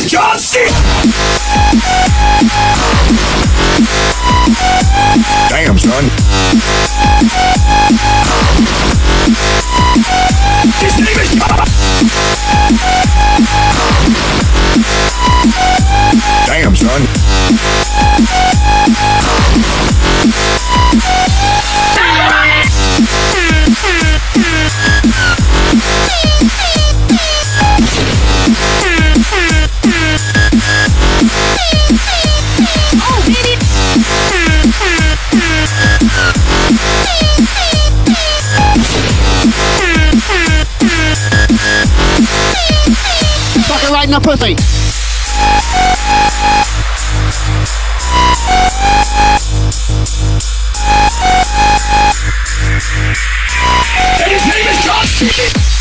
is John C. Damn, son. His name is John. Damn, son. Fucking right in the pussy. And his name is John C.